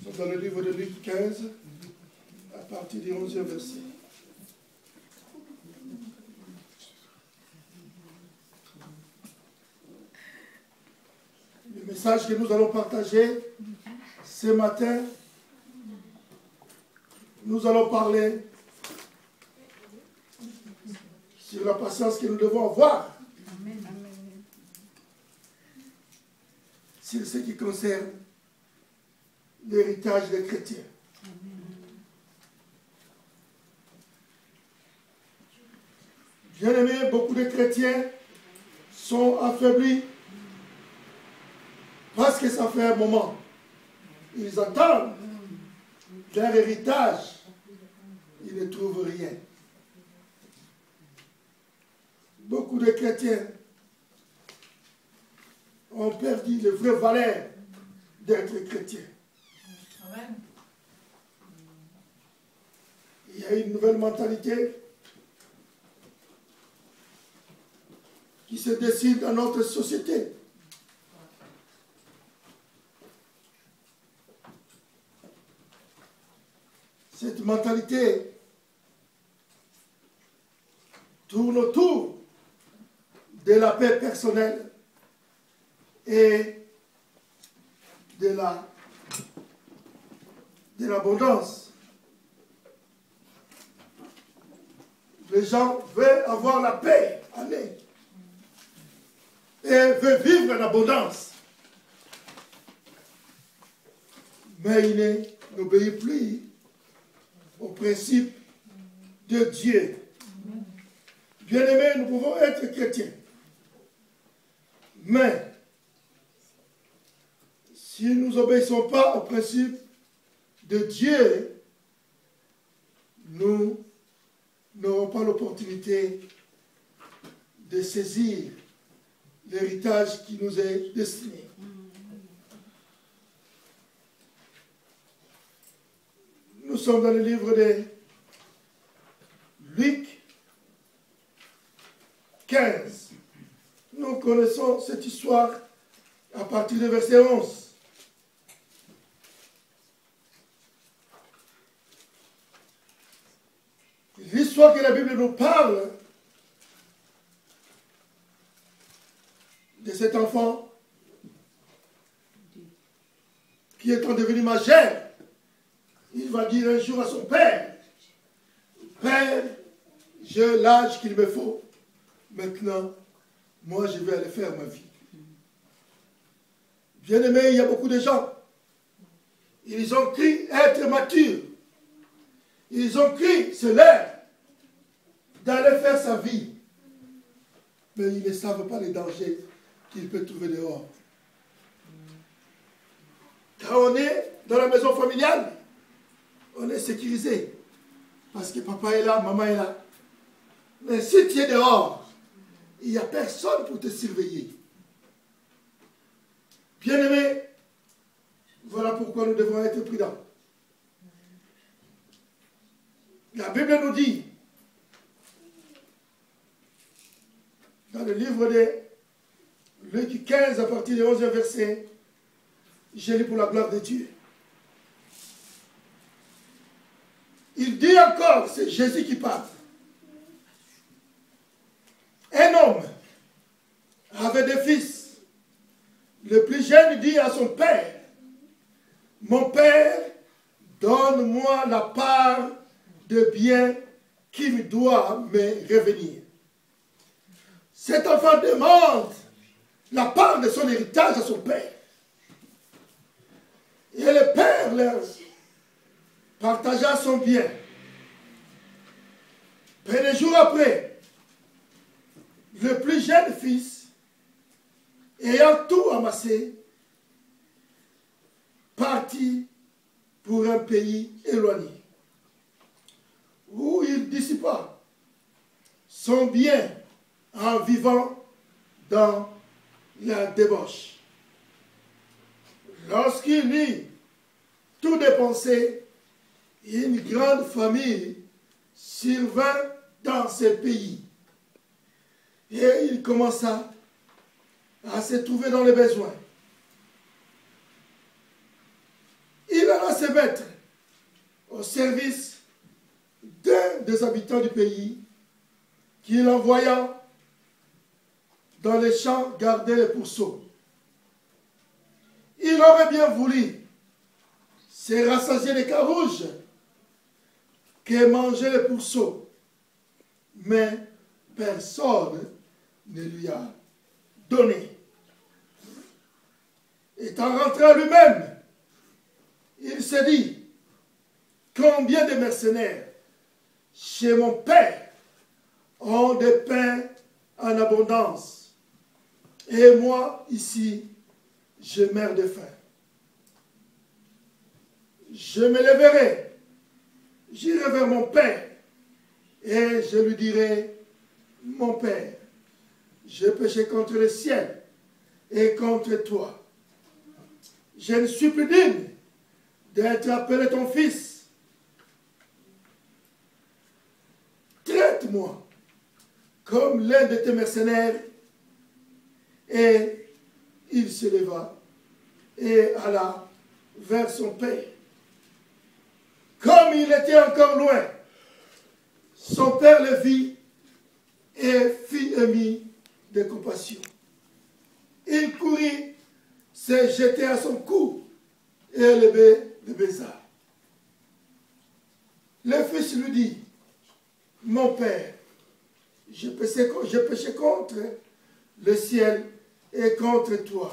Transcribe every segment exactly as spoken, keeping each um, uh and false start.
sommes dans le livre de Luc quinze, à partir du onzième verset. Le message que nous allons partager ce matin, nous allons parler sur la patience que nous devons avoir sur ce qui concerne l'héritage des chrétiens. Bien-aimés, beaucoup de chrétiens sont affaiblis parce que ça fait un moment. Ils attendent leur héritage. Ils ne trouvent rien. Beaucoup de chrétiens ont perdu les vraies valeurs d'être chrétiens. Amen. Il y a une nouvelle mentalité qui se dessine dans notre société. Cette mentalité tourne autour de la paix personnelle et de la de l'abondance. Les gens veulent avoir la paix, allez, et veulent vivre en abondance. Mais ils n'obéissent plus au principe de Dieu. Bien-aimés, nous pouvons être chrétiens. Mais, si nous n'obéissons pas au principe de Dieu, nous n'aurons pas l'opportunité de saisir l'héritage qui nous est destiné. Nous sommes dans le livre de Luc quinze. Nous connaissons cette histoire à partir du verset onze. L'histoire que la Bible nous parle de cet enfant qui étant devenu majeur, il va dire un jour à son père, « Père, j'ai l'âge qu'il me faut. Maintenant, moi, je vais aller faire ma vie. » Bien-aimé, il y a beaucoup de gens. Ils ont cru être matures. Ils ont cru, c'est l'heure d'aller faire sa vie. Mais ils ne savent pas les dangers qu'il peut trouver dehors. Quand on est dans la maison familiale, on est sécurisé. Parce que papa est là, maman est là. Mais si tu es dehors, il n'y a personne pour te surveiller. Bien-aimés, voilà pourquoi nous devons être prudents. La Bible nous dit, dans le livre de Luc quinze, à partir du onzième verset, je lis pour la gloire de Dieu. Il dit encore, c'est Jésus qui parle. Un homme avait des fils. Le plus jeune dit à son père, « Mon père, donne-moi la part de bien qui me doit me revenir. » Cet enfant demande la part de son héritage à son père. Et le père leur partagea son bien. Peu de jours après, le plus jeune fils, ayant tout amassé, partit pour un pays éloigné, où il dissipa son bien en vivant dans la débauche. Lorsqu'il eut tout dépensé, une grande famille survint dans ce pays. Et il commença à se trouver dans les besoins. Il alla se mettre au service d'un des habitants du pays, qu'il envoya dans les champs garder les pourceaux. Il aurait bien voulu se rassasier des carouges que manger les pourceaux, mais personne ne lui a donné. Étant rentré à lui-même, il s'est dit, combien de mercenaires chez mon père ont des pains en abondance, et moi, ici, je meurs de faim. Je me lèverai, j'irai vers mon père, et je lui dirai, mon père, j'ai péché contre le ciel et contre toi. Je ne suis plus digne d'être appelé ton fils. Traite-moi comme l'un de tes mercenaires. Et il se leva et alla vers son père. Comme il était encore loin, son père le vit et fit émis de compassion. Il courut, se jeter à son cou et le baisa. Le fils lui dit, mon père, j'ai péché, j'ai péché contre le ciel et contre toi.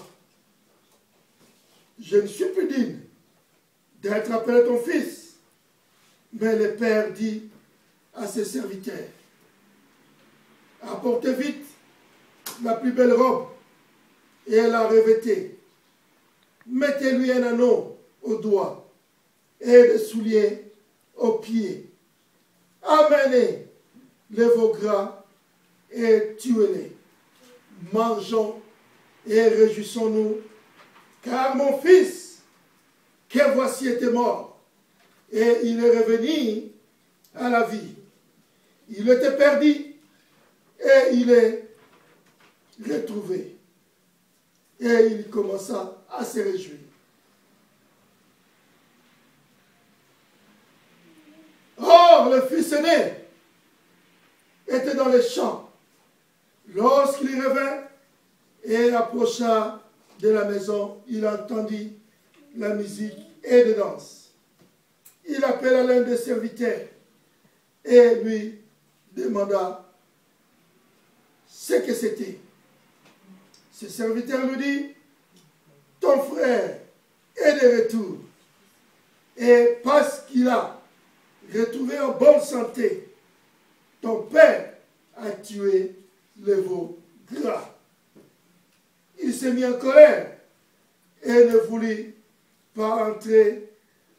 Je ne suis plus digne d'être appelé ton fils. Mais le père dit à ses serviteurs, apportez vite la plus belle robe et la revêtez. Mettez-lui un anneau au doigt et des souliers aux pieds. Amenez les veaux gras et tuez-les. Mangeons et réjouissons-nous, car mon fils, que voici était mort, et il est revenu à la vie. Il était perdu, et il est retrouvé. Et il commença à se réjouir. Or, le fils aîné était dans les champs lorsqu'il revint et approcha de la maison. Il entendit la musique et des danses. Il appela l'un des serviteurs et lui demanda ce que c'était. Ce serviteur lui dit, ton frère est de retour. Et parce qu'il a retrouvé en bonne santé, ton père a tué le veau gras. Il s'est mis en colère et ne voulut pas entrer.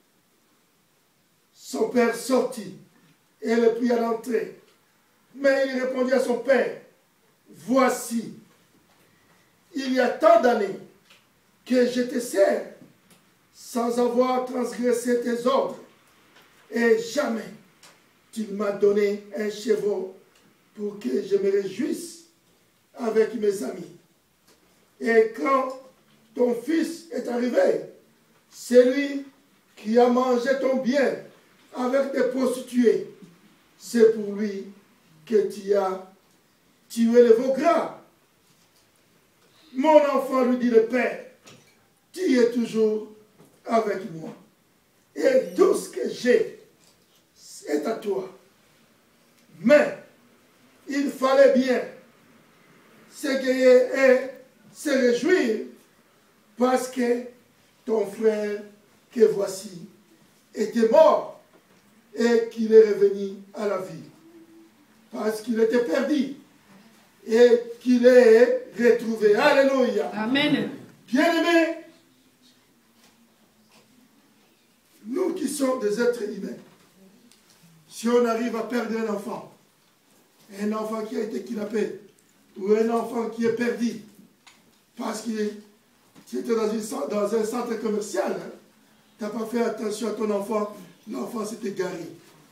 Son père sortit et le pria d'entrer. Mais il répondit à son père, voici, il y a tant d'années que je te sers sans avoir transgressé tes ordres, et jamais tu m'as donné un chevreau pour que je me réjouisse avec mes amis. Et quand ton fils est arrivé, c'est lui qui a mangé ton bien avec des prostituées. C'est pour lui que tu as tué le veau gras. Mon enfant, lui dit le père, tu es toujours avec moi. Et tout ce que j'ai est à toi. Mais il fallait bien s'égayer et se réjouir parce que ton frère que voici était mort et qu'il est revenu à la vie. Parce qu'il était perdu et qu'il est retrouvé. Alléluia. Amen. Bien-aimés, nous qui sommes des êtres humains, si on arrive à perdre un enfant, un enfant qui a été kidnappé, ou un enfant qui est perdu, parce qu'il était dans, une, dans un centre commercial, hein, tu n'as pas fait attention à ton enfant, l'enfant s'est égaré.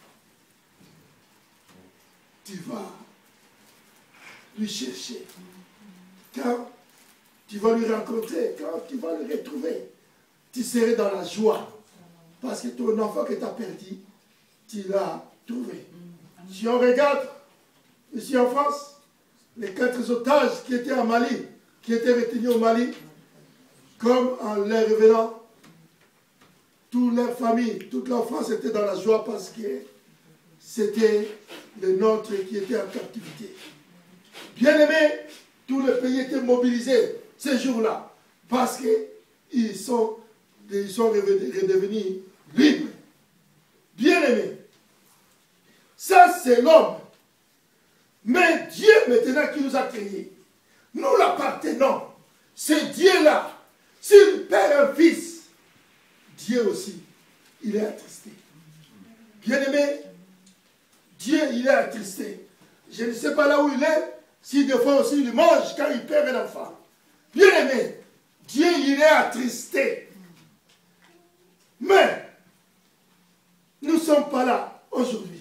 Tu vas lui chercher. Quand tu vas lui rencontrer, quand tu vas le retrouver, tu serais dans la joie. Parce que ton enfant que tu as perdu, tu l'as trouvé. Si on regarde ici en France, les quatre otages qui étaient en Mali, qui étaient retenus au Mali, comme en leur révélant, toute leur famille, toute leur France était dans la joie parce que c'était le nôtre qui était en captivité. Bien aimé, tout le pays était mobilisé ces jours-là parce qu'ils sont, ils sont redevenus libres. Bien aimé, ça c'est l'homme. Mais Dieu maintenant qui nous a créés, nous l'appartenons. C'est Dieu-là. S'il perd un fils, Dieu aussi, il est attristé. Bien aimé, Dieu, il est attristé. Je ne sais pas là où il est, si des fois aussi il mange quand il perd un enfant. Bien aimé, Dieu, il est attristé. Mais, nous ne sommes pas là aujourd'hui.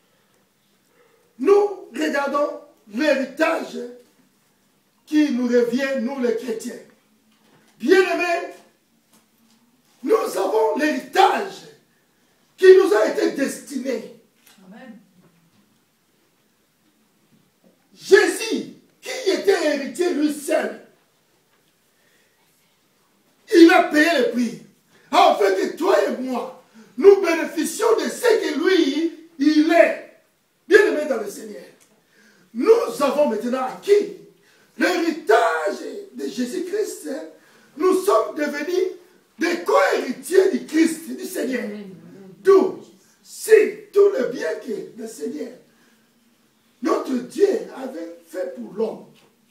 Nous regardons l'héritage qui nous revient, nous les chrétiens. Bien-aimés, nous avons l'héritage qui nous a été destiné. Amen. Jésus, qui était héritier lui seul, il a payé le prix, afin que toi et moi, nous bénéficions de ce que lui, il est. Bien-aimé dans le Seigneur, nous avons maintenant acquis l'héritage de Jésus-Christ. Nous sommes devenus des co-héritiers du Christ, du Seigneur. D'où, si tout le bien que le Seigneur, notre Dieu, avait fait pour l'homme,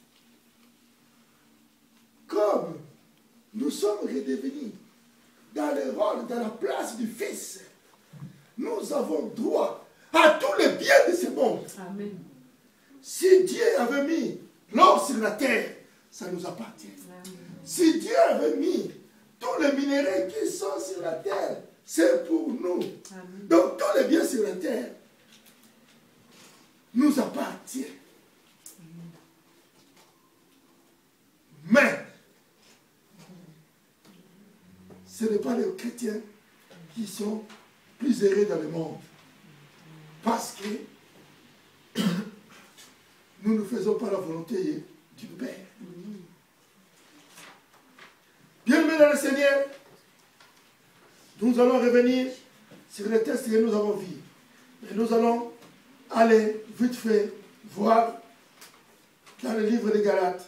comme nous sommes redevenus dans le rôle, dans la place du Fils, nous avons droit à tous les biens de ce monde. Amen. Si Dieu avait mis l'or sur la terre, ça nous appartient. Amen. Si Dieu avait mis tous les minéraux qui sont sur la terre, c'est pour nous. Amen. Donc tous les biens sur la terre nous appartiennent. Mais ce n'est pas les chrétiens qui sont plus heureux dans le monde. Parce que nous ne faisons pas la volonté du Père. Bien-aimés dans le Seigneur, nous allons revenir sur les textes que nous avons vus. Et nous allons aller vite fait voir dans le livre des Galates.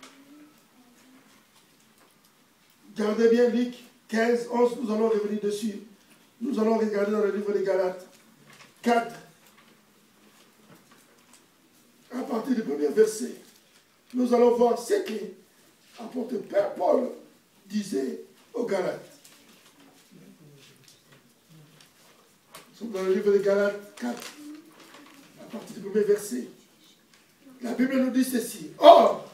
Gardez bien Luc quinze, onze, nous allons revenir dessus. Nous allons regarder dans le livre des Galates quatre, à partir du premier verset. Nous allons voir ce que l'apôtre Père Paul disait aux Galates. Nous sommes dans le livre des Galates quatre, à partir du premier verset. La Bible nous dit ceci. Or,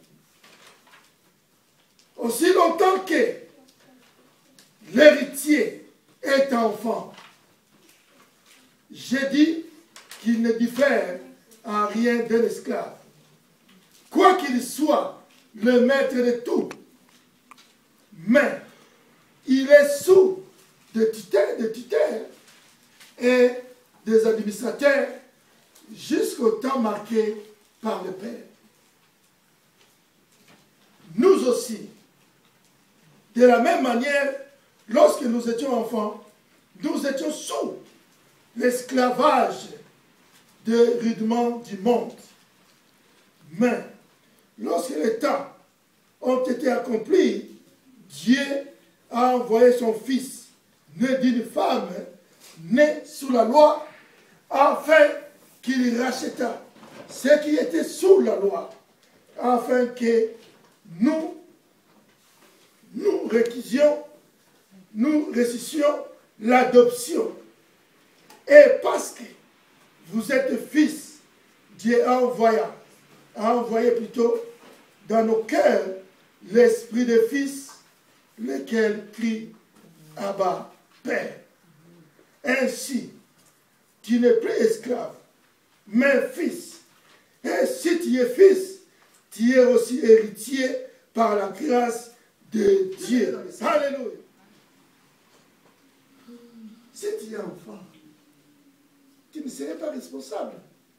aussi longtemps que l'héritier est enfant, j'ai dit qu'il ne diffère en rien d'un esclave, quoi qu'il soit le maître de tout, mais il est sous des tutelles, des tutelles et des administrateurs jusqu'au temps marqué par le Père. Nous aussi, de la même manière, lorsque nous étions enfants, nous étions sous l'esclavage des rudiments du monde. Mais, lorsque les temps ont été accomplis, Dieu a envoyé son Fils, né d'une femme, né sous la loi, afin qu'il racheta ce qui était sous la loi, afin que nous, nous réquisions, nous récissons l'adoption. Et parce que vous êtes fils, Dieu a envoyé, a envoyé plutôt dans nos cœurs l'esprit de fils, lequel crie Abba, Père. Ainsi, tu n'es plus esclave, mais fils. Et si tu es fils, tu es aussi héritier par la grâce de Dieu. Alléluia. tu es enfant, tu ne serais pas responsable.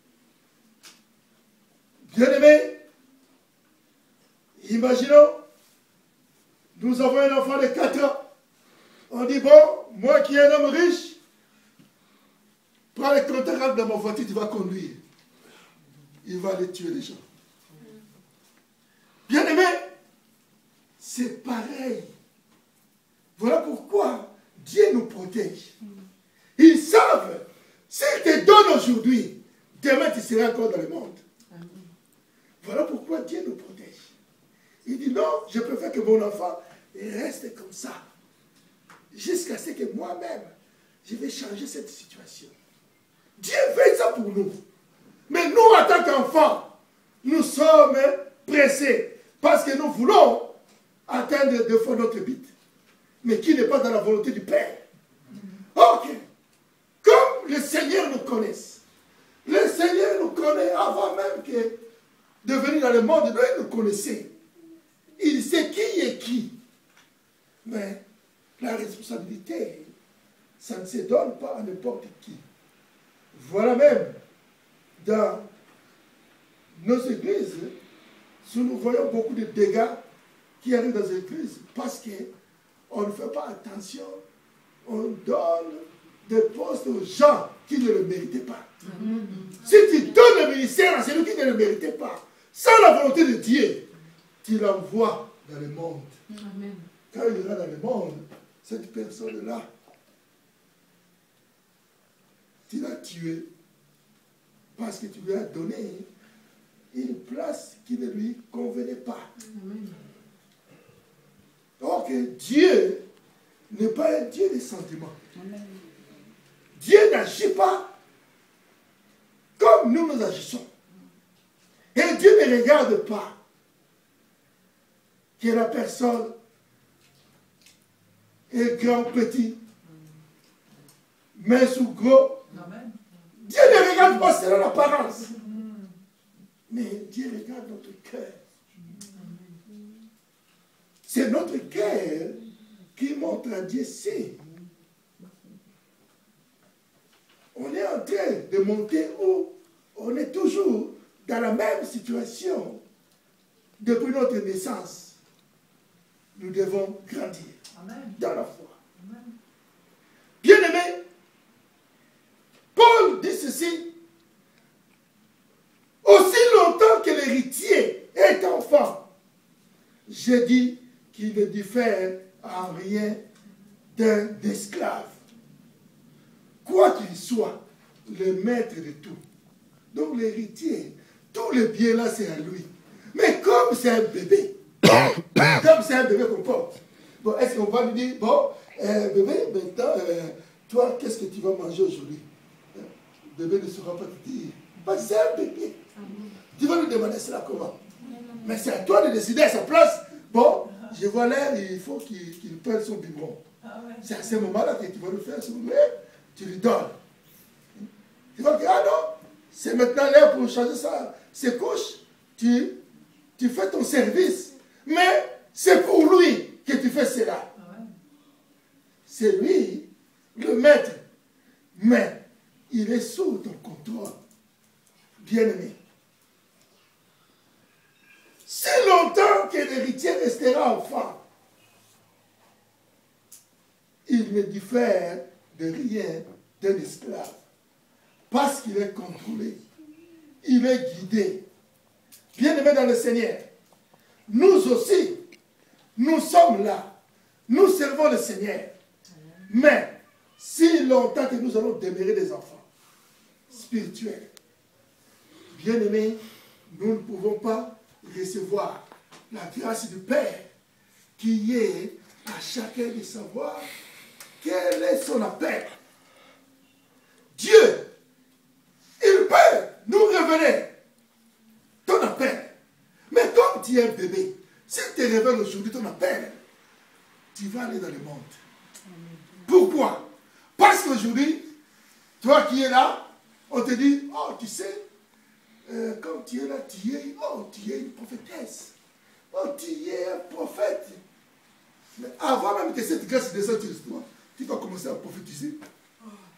Bien-aimé, imaginons, nous avons un enfant de quatre ans. On dit, bon, moi qui est un homme riche, prends le contact dans ma voiture, tu vas conduire. Il va aller tuer les gens. Bien-aimé, c'est pareil. Voilà pourquoi Dieu nous protège. Ils savent, s'ils te donnent aujourd'hui, demain tu seras encore dans le monde. Voilà pourquoi Dieu nous protège. Il dit non, je préfère que mon enfant reste comme ça. Jusqu'à ce que moi-même, je vais changer cette situation. Dieu fait ça pour nous. Mais nous, en tant qu'enfants, nous sommes pressés. Parce que nous voulons atteindre de fois notre but. Mais qui n'est pas dans la volonté du Père. Ok. Comme le Seigneur nous connaisse. Le Seigneur nous connaît avant même que de venir dans le monde. Il nous connaissait. Il sait qui est qui. Mais la responsabilité, ça ne se donne pas à n'importe qui. Voilà même dans nos églises, nous voyons beaucoup de dégâts qui arrivent dans les églises parce qu'on ne fait pas attention, on donne des postes aux gens qui ne le méritaient pas. Mm-hmm. Si tu donnes le ministère à celui qui ne le méritait pas, sans la volonté de Dieu, tu l'envoies dans le monde. Amen. Quand il ira dans le monde, cette personne-là, tu l'as tuée parce que tu lui as donné une place qui ne lui convenait pas. Amen. Donc Dieu n'est pas un Dieu des sentiments. Amen. Dieu n'agit pas comme nous nous agissons. Et Dieu ne regarde pas que la personne est grand, petit, mince ou gros. Amen. Dieu ne regarde pas selon l'apparence. Mais Dieu regarde notre cœur. C'est notre cœur qui montre à Dieu si on est en train de monter où on est toujours dans la même situation depuis notre naissance. Nous devons grandir. Amen. Dans la foi. Bien-aimé, Paul dit ceci. Aussi longtemps que l'héritier est enfant, je dis qu'il ne diffère en rien d'un esclave. Quoi qu'il soit, le maître de tout. Donc l'héritier, tous les biens là, c'est à lui. Mais comme c'est un bébé, comme c'est un bébé qu'on porte, bon, est-ce qu'on va lui dire, bon, euh, bébé, maintenant, euh, toi, qu'est-ce que tu vas manger aujourd'hui? Le bébé ne saura pas te dire. Parce que c'est un bébé. Tu vas lui demander cela comment? Mais c'est à toi de décider à sa place. Bon, je vois l'air, il faut qu'il qu'il prenne son biberon. C'est à ce moment-là que tu vas lui faire son lait, tu lui donnes. Tu vas dire, ah non, c'est maintenant l'heure pour changer ça, ses couches. Tu, tu fais ton service. Mais c'est pour lui que tu fais cela. C'est lui, le maître. Mais il est sous ton contrôle. Bien-aimé. Si longtemps que l'héritier restera enfant, il ne diffère de rien d'un esclave. Parce qu'il est contrôlé. Il est guidé. Bien-aimé dans le Seigneur, nous aussi, nous sommes là. Nous servons le Seigneur. Mais, si longtemps que nous allons demeurer des enfants spirituels, bien-aimés, nous ne pouvons pas recevoir la grâce du Père qui est à chacun de savoir quel est son appel. Dieu, il peut nous révéler ton appel. Mais comme tu es un bébé, s'il te révèle aujourd'hui ton appel, tu vas aller dans le monde. Pourquoi? Parce qu'aujourd'hui, toi qui es là, on te dit, oh tu sais, Euh, comme tu es là, tu es, oh, tu es une prophétesse. Oh, tu es un prophète. Mais avant même que cette grâce descende sur toi, tu vas commencer à prophétiser.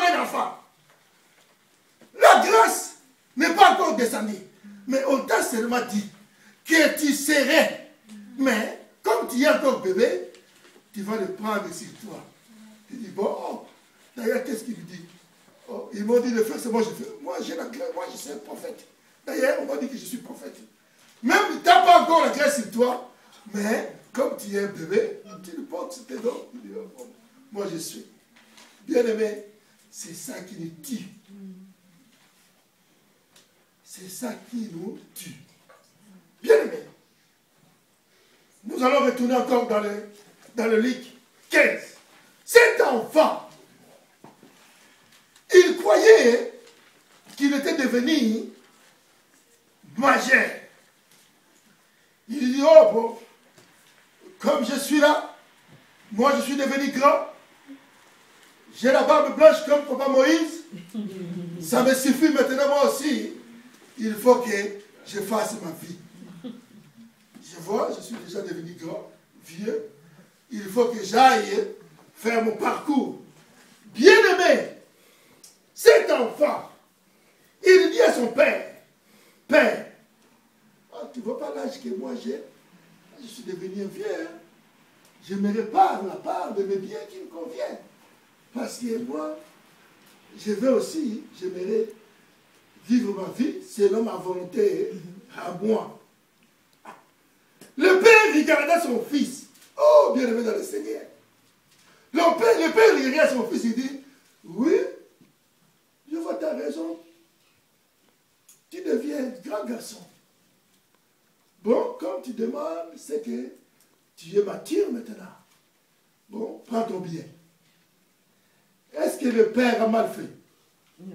un enfant. La grâce n'est pas encore descendue. Mais on t'a seulement dit que tu serais. Mais comme tu es encore bébé, tu vas le prendre sur toi. Tu dis, bon, oh, d'ailleurs, qu'est-ce qu'il dit? Oh, ils m'ont dit de faire, c'est moi je fais. Moi, j'ai la grâce, moi je suis un prophète. D'ailleurs, on m'a dit que je suis prophète. Même tu n'as pas encore la grâce sur toi, mais comme tu es un bébé, tu le portes sur tes dos. Tu dis, oh, moi je suis. Bien aimé, c'est ça qui nous tue. C'est ça qui nous tue. Bien aimé, nous allons retourner encore dans le, dans le Luc quinze. Cet enfant, il croyait qu'il était devenu majeur. Il dit, oh bon, comme je suis là, moi je suis devenu grand, j'ai la barbe blanche comme Papa Moïse, ça me suffit maintenant moi aussi, il faut que je fasse ma vie. Je vois, je suis déjà devenu grand, vieux, il faut que j'aille faire mon parcours. Bien aimé, cet enfant, il dit à son père, père, oh, tu ne vois pas l'âge que moi j'ai, je suis devenu un vieux, hein? Je me répare la part de mes biens qui me conviennent. Parce que moi, je veux aussi, j'aimerais vivre ma vie selon ma volonté à moi. Le père regarda son fils. Oh, bien aimé dans le Seigneur. Le père, le père regarda son fils, il dit, oui, je vois ta raison. Tu deviens grand garçon. Bon, comme tu demandes, c'est que tu es mature maintenant. Bon, prends ton bien. Est-ce que le père a mal fait? Non.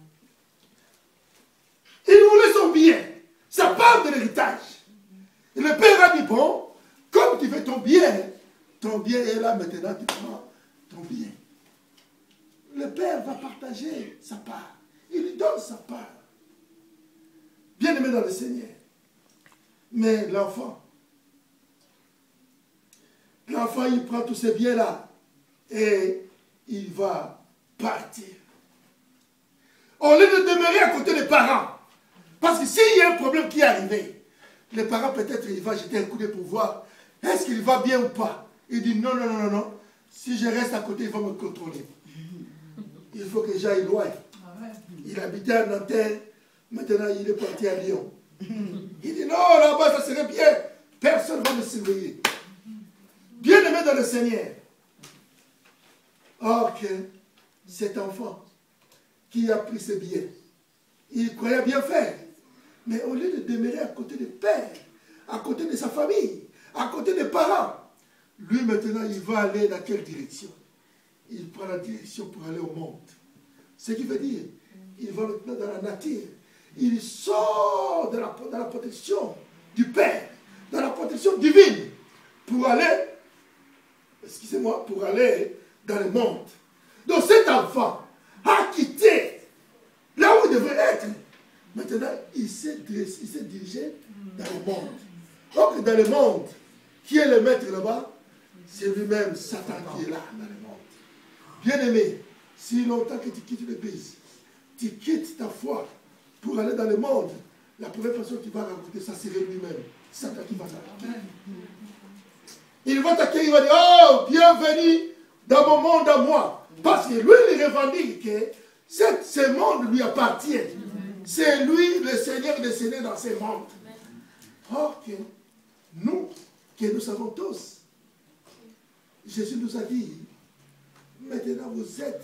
Il voulait son bien, sa part de l'héritage. Et le père a dit, bon, comme tu veux ton bien, ton bien est là maintenant, tu prends ton bien. Le père va partager sa part. Il lui donne sa part. Bien aimé dans le Seigneur. Mais l'enfant, l'enfant, il prend tous ces biens-là et il va partir. Au lieu de demeurer à côté des parents, parce que s'il y a un problème qui est arrivé, les parents peut-être il va jeter un coup de pour voir est-ce qu'il va bien ou pas. Il dit non, non, non, non, non. Si je reste à côté, il va me contrôler. Il faut que j'aille loin. Il habitait à Nanterre, maintenant il est parti à Lyon. Il dit non, là-bas ça serait bien. Personne ne va me surveiller. Bien aimé dans le Seigneur. Or que cet enfant qui a pris ses biens, il croyait bien faire. Mais au lieu de demeurer à côté des pères, à côté de sa famille, à côté des parents, lui maintenant il va aller dans quelle direction? Il prend la direction pour aller au monde. Ce qui veut dire, il va maintenant dans la nature. Il sort de la, de la protection du Père, dans la protection divine, pour aller, excusez-moi, pour aller dans le monde. Donc cet enfant a quitté là où il devait être. Maintenant, il s'est dirigé dans le monde. Donc dans le monde, qui est le maître là-bas? C'est lui-même, Satan, qui est là dans le monde. Bien aimé, si longtemps que tu quittes l'église, tu quittes ta foi pour aller dans le monde, la première personne qui va raconter ça, c'est lui-même. Satan qui va t'accueillir. Il va t'accueillir, il va dire, oh, bienvenue dans mon monde à moi. Parce que lui, il revendique que ce monde lui appartient. C'est lui, le Seigneur des Seigneurs dans ce monde. Or que nous, que nous savons tous, Jésus nous a dit, maintenant vous êtes,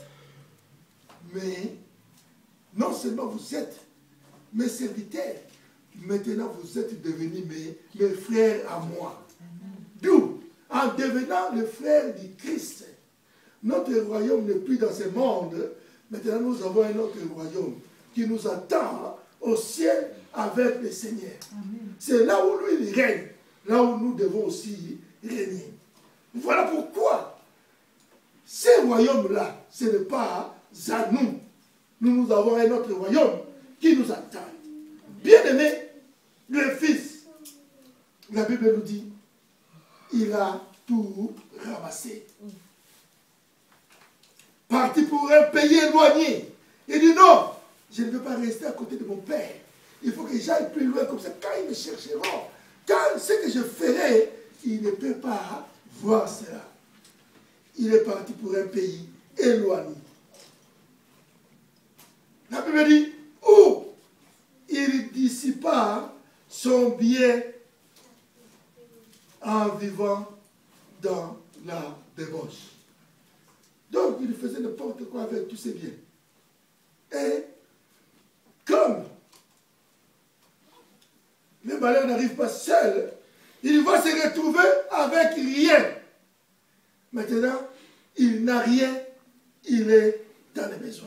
mais non seulement vous êtes mes serviteurs, maintenant vous êtes devenus mes, mes frères à moi. D'où, en devenant le frère du Christ, notre royaume n'est plus dans ce monde, maintenant nous avons un autre royaume qui nous attend au ciel avec le Seigneur. C'est là où lui il règne, là où nous devons aussi régner. Voilà pourquoi ces royaumes-là, ce n'est pas à nous. Nous, nous avons un autre royaume qui nous attend. Bien aimé, le Fils, la Bible nous dit, il a tout ramassé. parti pour un pays éloigné. Il dit non, je ne veux pas rester à côté de mon père. Il faut que j'aille plus loin comme ça. Quand ils me chercheront, quand ce que je ferai, il ne peut pas voir cela. Il est parti pour un pays éloigné. La Bible dit, où il dissipa son bien en vivant dans la débauche. Donc, il faisait n'importe quoi avec tous ses biens. Et comme le malheur n'arrive pas seul, il va se retrouver avec rien. Maintenant, il n'a rien, il est dans les besoins.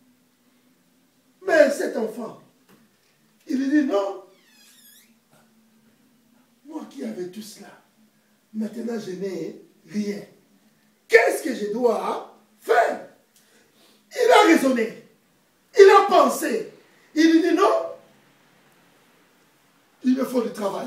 Mais cet enfant, il dit non, moi qui avais tout cela, maintenant je n'ai rien. Qu'est-ce que je dois faire? Il a raisonné, il a pensé, il dit non, il me faut du travail.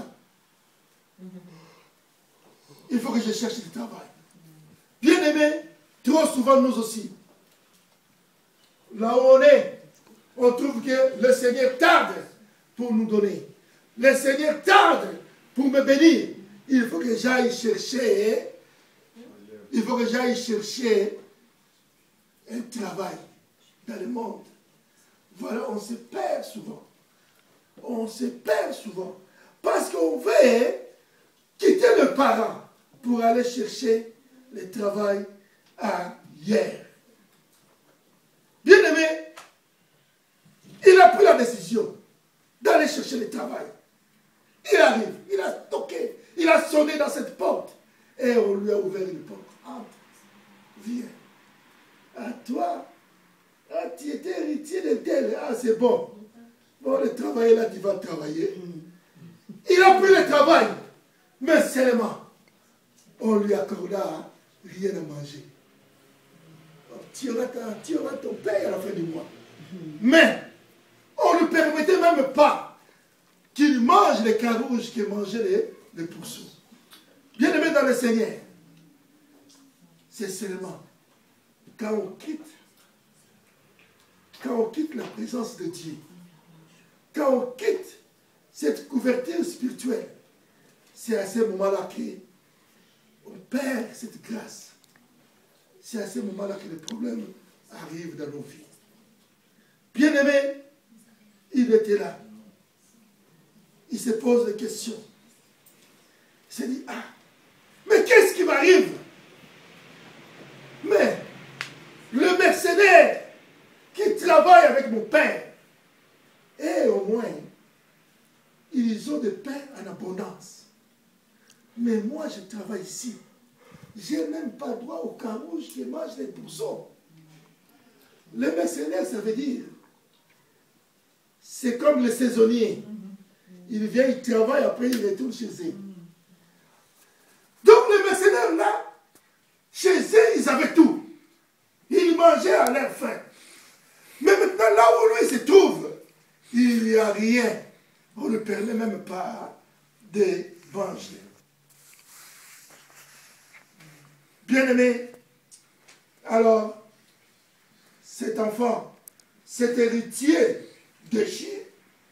Il faut que je cherche du travail. Bien aimé, trop souvent nous aussi, là où on est, on trouve que le Seigneur tarde pour nous donner. Le Seigneur tarde pour me bénir. Il faut que j'aille chercher, il faut que j'aille chercher un travail dans le monde. Voilà, on se perd souvent. On se perd souvent. Parce qu'on veut quitter le parent pour aller chercher le travail ailleurs. Bien aimé, il a pris la décision d'aller chercher le travail. Il arrive, il a toqué, il a sonné dans cette porte. Et on lui a ouvert une porte. Entre, viens. À toi, ah, tu étais héritier de tel. Ah, c'est bon. Bon, le travail là, tu vas travailler. Il a pris le travail. Mais seulement, on lui accorda rien à manger. Tu auras, ta, tu auras ton paye à la fin du mois. Mais, on ne permettait même pas qu'il mange les carouges que mangeaient les, les pourceaux. Bien aimé dans le Seigneur, c'est seulement quand on quitte, quand on quitte la présence de Dieu, quand on quitte cette couverture spirituelle, c'est à ce moment-là qu'on perd cette grâce. C'est à ce moment-là que les problèmes arrivent dans nos vies. Bien aimé, il était là. Il se pose des questions. Il s'est dit, ah, mais qu'est-ce qui m'arrive? Mais le mercenaire qui travaille avec mon père, et au moins, ils ont des pains en abondance. Mais moi, je travaille ici. Je n'ai même pas droit au carouge qui mange les pourceaux. Le mercenaire, ça veut dire, c'est comme le saisonnier. Il vient, il travaille, après il retourne chez eux. Donc les mercenaires là, chez eux, ils avaient tout. Ils mangeaient à leur faim. Mais maintenant, là où lui se trouve, il n'y a rien. On ne permet même pas de manger. Bien-aimé, alors, cet enfant, cet héritier déchiré,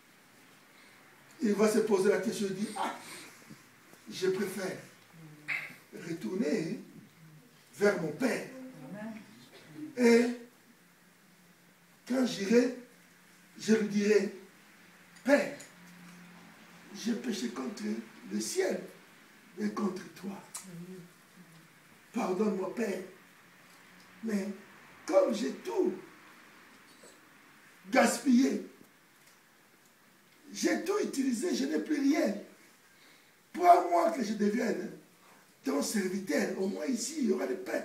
il va se poser la question, il dit, ah, je préfère retourner vers mon père. Et quand j'irai, je lui dirai, Père, j'ai péché contre le ciel et contre toi. Pardonne-moi, Père. Mais comme j'ai tout gaspillé, j'ai tout utilisé, je n'ai plus rien. Pour moi que je devienne ton serviteur, au moins ici, il y aura des pain.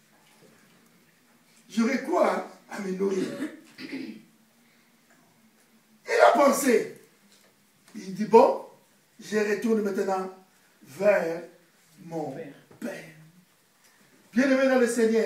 J'aurai quoi à me nourrir? Il a pensé. Il dit, bon, je retourne maintenant vers mon Père. Bien-aimé dans le Seigneur,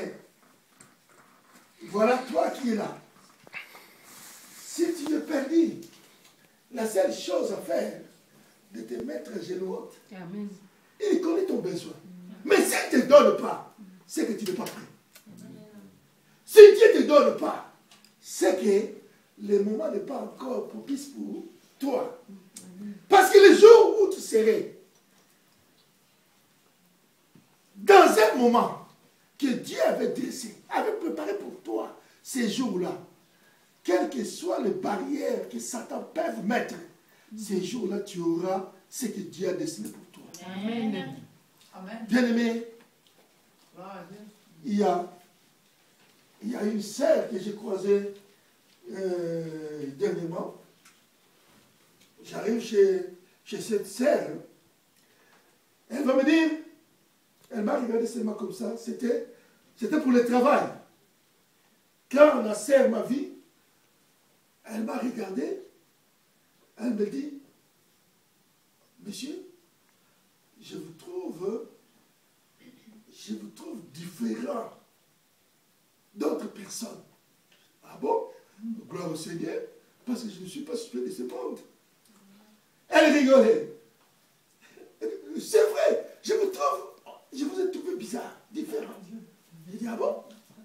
voilà toi qui es là. Si tu es perdu, la seule chose à faire, de te mettre à genoux. Amen. Il connaît ton besoin. Mais s'il ne te donne pas, c'est que tu n'es pas prêt. Ce Si Dieu ne te donne pas, c'est que le moment n'est pas encore propice pour toi. Parce que le jour où tu serais dans un moment que Dieu avait dressé, avait préparé pour toi, ces jours-là, quelles que soient les barrières que Satan peut mettre, ces jours-là, tu auras ce que Dieu a dessiné pour toi. Amen. Bien-aimé, il y a, il y a une sœur que j'ai croisée euh, dernièrement. J'arrive chez, chez cette sœur. Elle va me dire, elle m'a regardé seulement comme ça, c'était pour le travail. Quand la sœur m'a vu, elle m'a regardé, elle me dit, monsieur, je vous trouve, je vous trouve différent d'autres personnes. Ah bon? Gloire au Seigneur, parce que je ne suis pas sujet de ce monde. Elle rigolait. C'est vrai, je vous trouve, je vous ai trouvé bizarre, différent. J'ai dit, ah bon?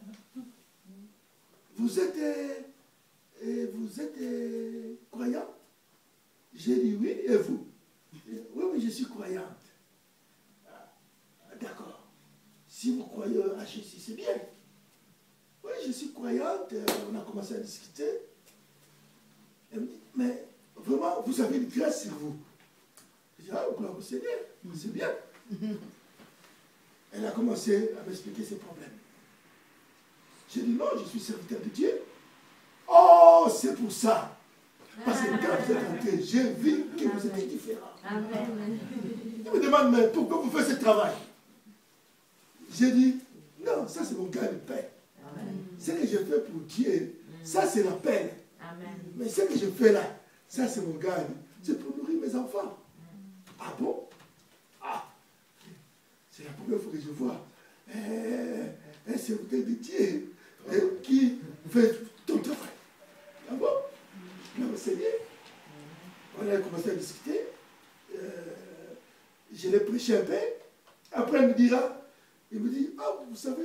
Vous êtes, euh, vous êtes euh, croyant? J'ai dit oui, et vous? Oui, oui, je suis croyante. Ah, d'accord. Si vous croyez à Jésus, c'est bien. Oui, je suis croyante, on a commencé à discuter. Elle me dit, mais vraiment, vous avez une grâce sur vous. Je dis, ah, gloire au Seigneur, c'est bien. Elle a commencé à m'expliquer ses problèmes. J'ai dit, non, je suis serviteur de Dieu. Oh, c'est pour ça. Parce que quand vous êtes entré, j'ai vu que vous étiez différents. Amen. Il me demande, mais pourquoi vous faites ce travail? J'ai dit, non, ça c'est mon gars de paix. Ce que je fais pour Dieu, ça c'est la peine. Amen. Mais ce que je fais là, ça c'est mon gars. C'est pour nourrir mes enfants. Ah bon? Ah, c'est la première fois que je vois un serviteur de Dieu qui fait ton travail. Ah bon? Là, au Seigneur, on a commencé à discuter. Euh, je l'ai prêché un peu. Après, il me dira, il me dit, ah, vous savez,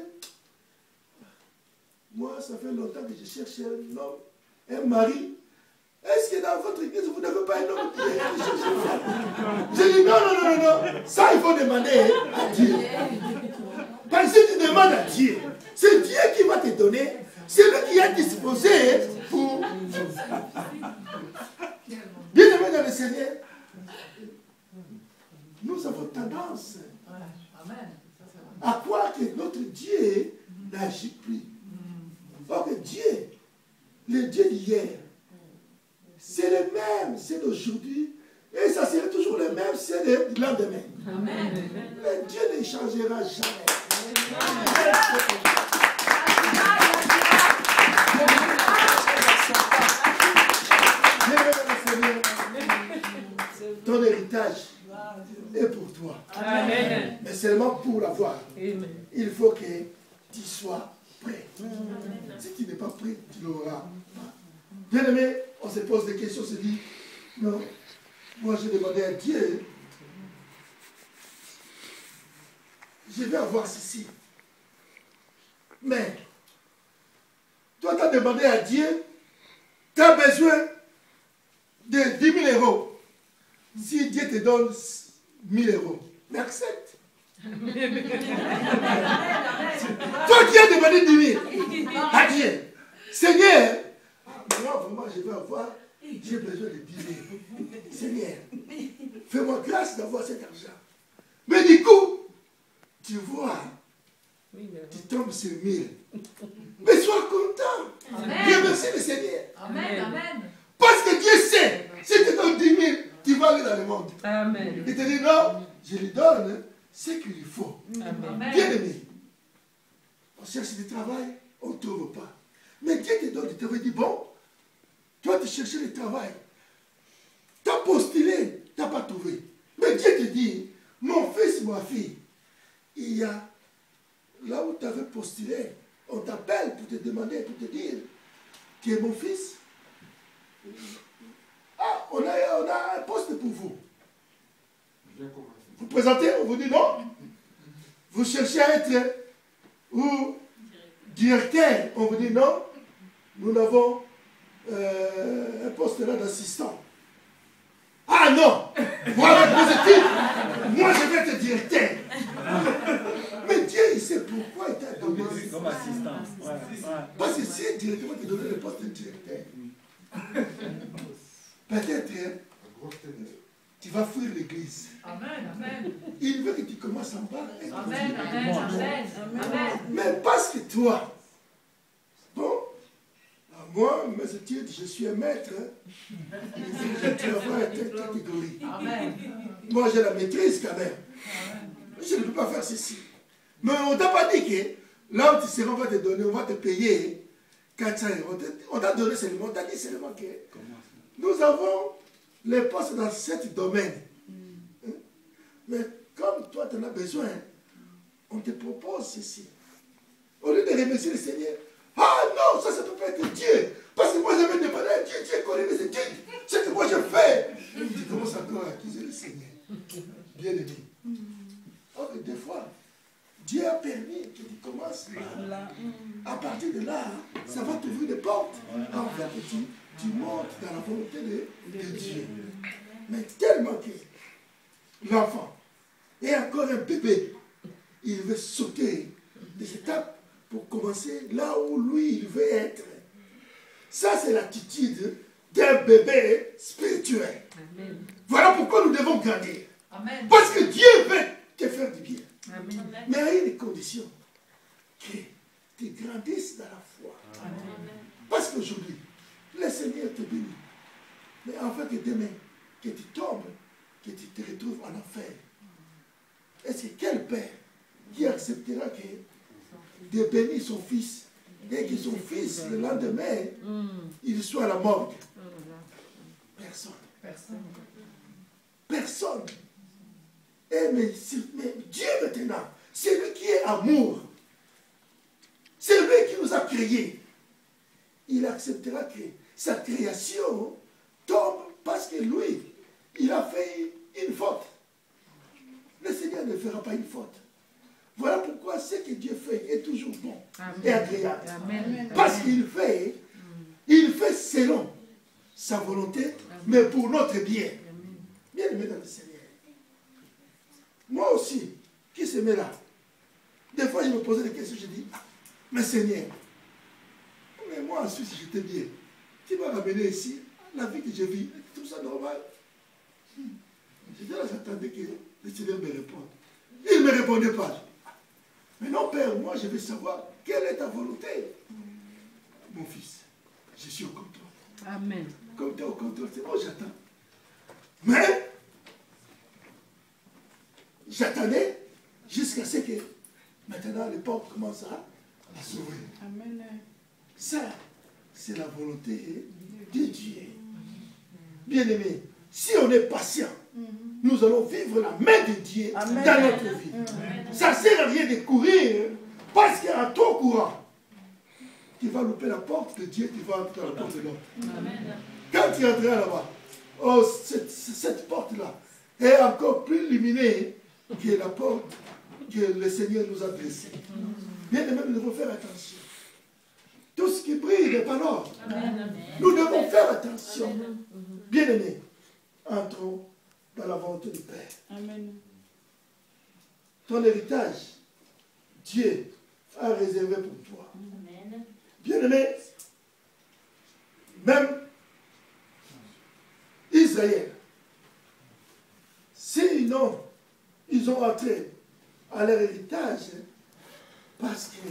moi, ça fait longtemps que je cherche un homme, un mari. Est-ce que dans votre église, vous n'avez pas un homme qui cherche une femme? Je dis, non, non, non, non, ça, il faut demander à Dieu. Parce que si tu demandes à Dieu, c'est Dieu qui va te donner, c'est lui qui a disposé pour... Bien aimé dans le Seigneur, nous avons tendance à croire que notre Dieu n'agit plus. Or que Dieu, le Dieu d'hier, c'est le même, c'est d'aujourd'hui, et ça sera toujours le même, c'est le lendemain. Amen. Le Dieu ne changera jamais. Ton héritage est pour toi. Amen. Mais seulement pour l'avoir, il faut que tu sois prêt. Amen. Si tu n'es pas prêt, tu l'auras pas. Bien aimé, on se pose des questions, on se dit, non, moi j'ai demandé à Dieu, je vais avoir ceci. Mais, toi tu as demandé à Dieu, tu as besoin de dix mille euros. Si Dieu te donne mille euros, mais accepte. Toi qui as demandé dix mille à Dieu, Seigneur, moi vraiment je vais avoir, j'ai besoin de dix mille. Seigneur, fais-moi grâce d'avoir cet argent. Mais du coup, tu vois, tu tombes sur mille. Mais sois content. Dieu merci le Seigneur. Amen, amen. Parce que Dieu sait, si tu donnes dix mille, tu vas aller dans le monde. Amen. Il te dit non, je lui donne ce qu'il lui faut. Amen. Bien aimé, on cherche du travail, on ne trouve pas. Mais Dieu te donne, il te dit bon, toi tu cherches le travail. Tu as postulé, tu n'as pas trouvé. Mais Dieu te dit, mon fils, ma fille, il y a là où tu avais postulé, on t'appelle pour te demander, pour te dire que mon fils, ah, on a, on a un poste pour vous. Vous présentez, on vous dit non. Vous cherchez à être ou directeur, on vous dit non, nous avons euh, un poste là d'assistant. Ah non, moi avec mes études, moi je vais être directeur. Mais Dieu, il sait pourquoi il t'a donné comme assistant. Ouais, ouais. Parce que si directement te donné le poste de directeur, peut-être tu vas fuir l'église. Amen, amen. Il veut que tu commences en bas. Amen, amen, amen, amen. Mais parce que toi, bon, moi, mes études, je suis un maître. Tu vas voir telle catégorie. Amen. Moi, j'ai la maîtrise quand même. Je ne peux pas faire ceci. Mais on ne t'a pas dit que là où tu seras, on va te donner, on va te payer quatre cents euros. On t'a donné seulement, on t'a dit seulement que nous avons les postes dans cet domaine. Mm. Mais comme toi, tu en as besoin, on te propose ceci. Au lieu de remercier le Seigneur, ah non, ça, ça ne peut pas être Dieu. Parce que moi, j'avais demandé à Dieu, Dieu connaît les études. C'est que moi, je fais. Tu commences encore à accuser le Seigneur. Bien aimé. Or, des fois, Dieu a permis que tu commences là. À partir de là, ça va t'ouvrir des portes. En fait, tu, tu montes dans la volonté de, de Dieu. Mais tellement que l'enfant est encore un bébé, il veut sauter des étapes pour commencer là où lui, il veut être. Ça, c'est l'attitude d'un bébé spirituel. Amen. Voilà pourquoi nous devons grandir. Amen. Parce que Dieu veut te faire du bien. Amen. Mais il y a une condition, que tu grandisses dans la foi. Amen. Parce qu'aujourd'hui, le Seigneur te bénit. Mais en fait, que demain, que tu tombes, que tu te retrouves en enfer. Est-ce que quel père qui acceptera que de bénir son fils et que son fils, le lendemain, il soit à la morgue? Personne. Personne. Personne. Et mais, mais Dieu maintenant, c'est lui qui est amour. C'est lui qui nous a créés. Il acceptera que sa création tombe parce que lui, il a fait une faute. Le Seigneur ne fera pas une faute. Voilà pourquoi ce que Dieu fait est toujours bon. Amen. Et agréable. Amen. Parce qu'il fait, il fait selon sa volonté, amen, mais pour notre bien. Bien aimé dans le Seigneur. Moi aussi, qui se met là, des fois je me posais des questions, je dis, ah, mais Seigneur, mais moi en Suisse j'étais bien. Tu m'as ramené ici, la vie que je vis, tout ça normal. J'étais là, j'attendais que le Seigneur me réponde. Il ne me répondait pas. Mais non, Père, moi je veux savoir quelle est ta volonté. Mon fils, je suis au contrôle. Amen. Comme tu es au contrôle, c'est bon, j'attends. Mais, j'attendais jusqu'à ce que maintenant les portes commencent à, à s'ouvrir. Amen. Ça, c'est la volonté de Dieu. Bien aimé, si on est patient, nous allons vivre la main de Dieu, amen, dans notre vie. Amen. Ça ne sert à rien de courir parce qu'en trop courant, tu vas louper la porte de Dieu, tu vas entrer dans la porte de l'autre. Quand tu entreras là-bas, oh, cette, cette porte-là est encore plus illuminée que la porte que le Seigneur nous a dressée. Bien aimé, nous devons faire attention. Tout ce qui brille n'est pas l'or. Nous devons faire attention. Bien aimé, entrons dans la volonté du Père. Amen. Ton héritage, Dieu a réservé pour toi. Amen. Bien aimé, même Israël, sinon ils ont entré à leur héritage parce que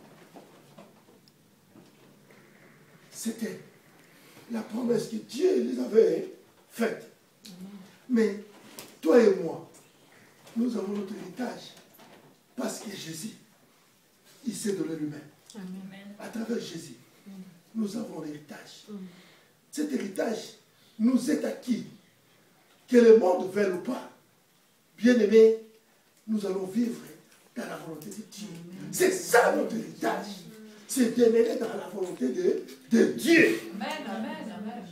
c'était la promesse que Dieu les avait faite. Mais toi et moi, nous avons notre héritage parce que Jésus, il s'est donné lui-même. À travers Jésus, nous avons l'héritage. Cet héritage nous est acquis, que le monde veuille ou pas. Bien aimé, nous allons vivre dans la volonté de Dieu. C'est ça notre héritage. C'est demeurer dans la volonté de, de Dieu. Amen, amen, amen.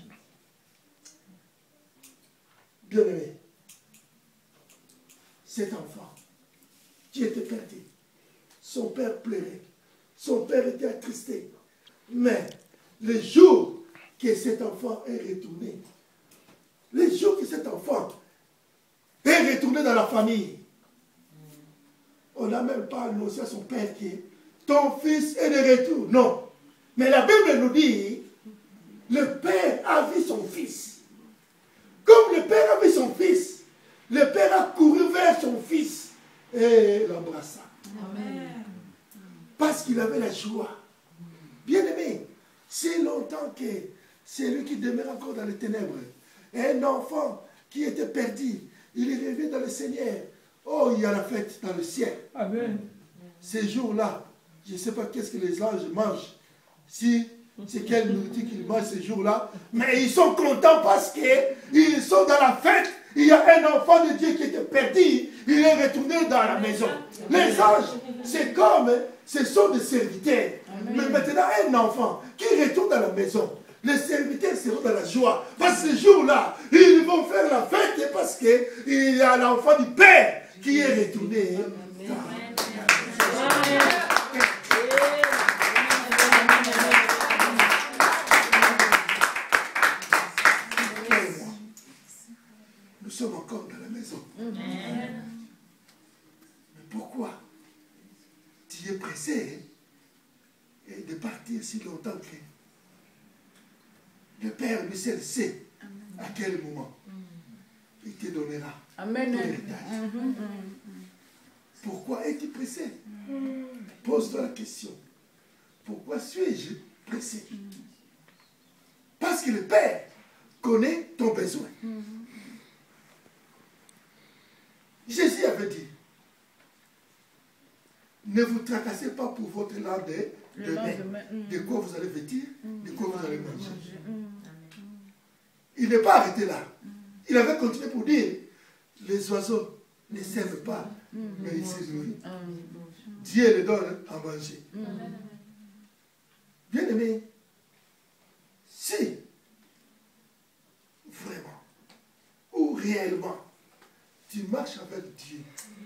Bien aimé, cet enfant qui était perdu, son père pleurait. son père était attristé. Mais le jour que cet enfant est retourné, le jour que cet enfant est retourné dans la famille, on n'a même pas annoncé à son père que ton fils est de retour. Non. Mais la Bible nous dit, le père a vu son fils. Comme le père a vu son fils, le père a couru vers son fils et l'embrassa. Parce qu'il avait la joie. Bien aimé, si longtemps que c'est lui qui demeure encore dans les ténèbres, un enfant qui était perdu, il est revenu dans le Seigneur. Oh, il y a la fête dans le ciel. Amen. Ces jours-là, je ne sais pas qu'est-ce que les anges mangent. Si c'est quelle nourriture qu'ils mangent ces jours-là. Mais ils sont contents parce qu'ils sont dans la fête. Il y a un enfant de Dieu qui était perdu. Il est retourné dans la maison. Les anges, c'est comme, ce sont des serviteurs. Mais maintenant, un enfant qui retourne dans la maison, les serviteurs seront dans la joie. Parce que ce jour-là, ils vont faire la fête parce qu'il y a l'enfant du Père qui est retourné dans la maison. Nous sommes encore dans la maison. Mais pourquoi tu es pressé hein, de partir si longtemps que le Père lui seul sait à quel moment il te donnera Amen. ton héritage. Pourquoi es-tu pressé? Pose-toi la question. Pourquoi suis-je pressé? Parce que le Père connaît ton besoin. Jésus avait dit, ne vous tracassez pas pour votre lendemain, demain, de quoi vous allez vêtir, de quoi vous allez manger. Il n'est pas arrêté là. Il avait continué pour dire, les oiseaux ne sèment pas, mais ils se nourrissent. Dieu les donne à manger. Bien aimé, si vraiment ou réellement tu marches avec Dieu,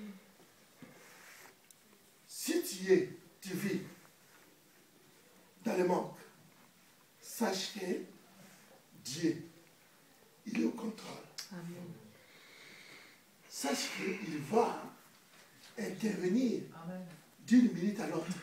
si tu es, tu vis dans le manque, sache que Dieu, il est au contrôle. Amen. Sache qu'il va intervenir d'une minute à l'autre.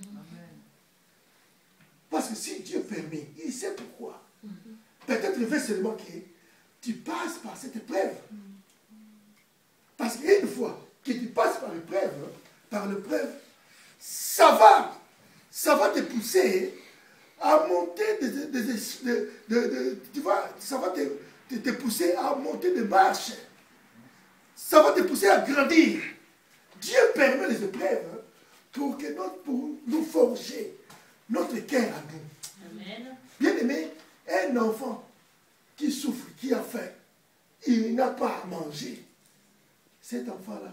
Parce que si Dieu permet, il sait pourquoi. Peut-être il veut seulement que tu passes par cette épreuve. Parce qu'une fois que tu passes par l'épreuve, par l'épreuve, ça va, ça va te pousser à monter de, de, de, de, de, de tu vois, ça va te, te, te pousser à monter de marche. Ça va te pousser à grandir. Dieu permet les épreuves pour, que notre, pour nous forger notre cœur à nous. Amen. Bien aimé, un enfant qui souffre, qui a faim, il n'a pas à manger. Cet enfant-là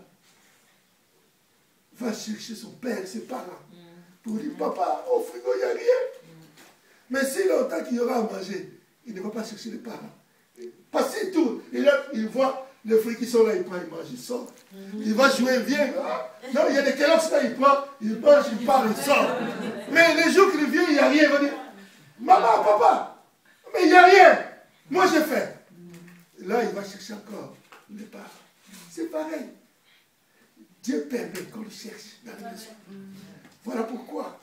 va chercher son père, ses parents, pour dire, papa, au frigo, il n'y a rien. Mais si longtemps qu'il y aura à manger, il ne va pas chercher les parents. Parce que tout, il, il voit les fruits qui sont là, il prend, il mange, il sort. Il va jouer, il vient. Non, il y a des Kellogg's là, il prend, il mange, il part, il sort. Mais les jours qu'il vient, il n'y a rien, il va dire, maman, papa, mais il n'y a rien. Moi, j'ai faim. Là, il va chercher encore les parents. C'est pareil. Dieu permet qu'on le cherche dans la maison. Voilà pourquoi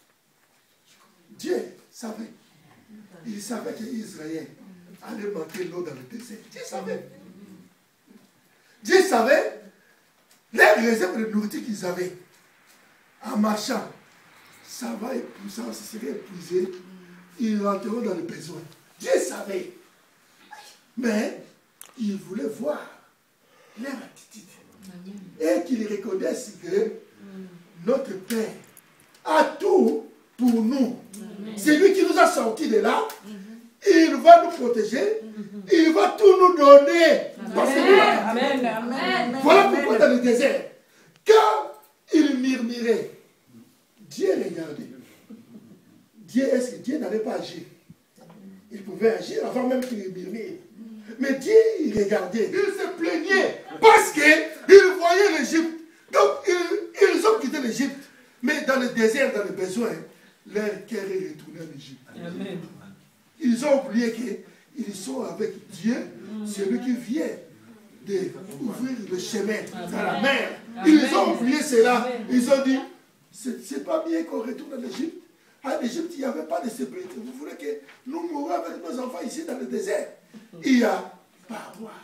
Dieu savait. Il savait que Israël allait manquer l'eau dans le désert. Dieu savait. Dieu savait les réserves de nourriture qu'ils avaient. En marchant, ça va épuiser, ça serait épuisé. Ils rentreront dans le besoin. Dieu savait. Mais il voulait voir leur attitude. Et qu'ils reconnaissent que notre Père a tout pour nous. C'est lui qui nous a sortis de là. Il va nous protéger. Il va tout nous donner. Amen. Amen. Voilà pourquoi dans le désert, quand il murmurait, Dieu regardait. Dieu, est-ce que Dieu n'allait pas agir? Il pouvait agir avant même qu'il murmure. Mais Dieu, il regardait, il se plaignait parce qu'il voyait l'Égypte. Donc, ils, ils ont quitté l'Égypte Mais dans le désert, dans le besoin, leur cœur est retourné en Égypte. Amen. Ils ont oublié qu'ils sont avec Dieu, celui qui vient d'ouvrir le chemin dans la mer. Ils ont oublié cela. Ils ont dit, c'est pas bien qu'on retourne en Égypte. En Égypte, il n'y avait pas de sépulcre. Vous voulez que nous mourions avec nos enfants ici dans le désert? Il y a pas à boire.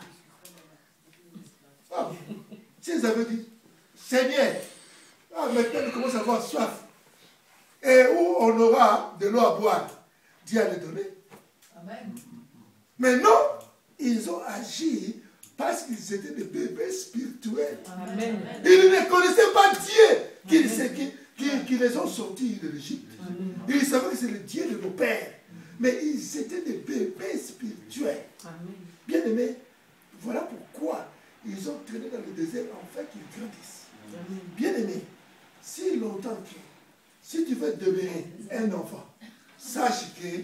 Ah, s'ils avaient dit, Seigneur, ah, maintenant nous commençons à avoir soif. Et où on aura de l'eau à boire, Dieu a le donné. Amen. Mais non, ils ont agi parce qu'ils étaient des bébés spirituels. Amen. Ils ne connaissaient pas Dieu qui, qui, qui, qui les ont sortis de l'Égypte. Ils savaient que c'est le Dieu de nos pères. Mais ils étaient des bébés spirituels. Bien aimés, voilà pourquoi ils ont traîné dans le désert afin qu'ils grandissent. Bien aimés, si longtemps que, si tu veux demeurer un enfant, sache que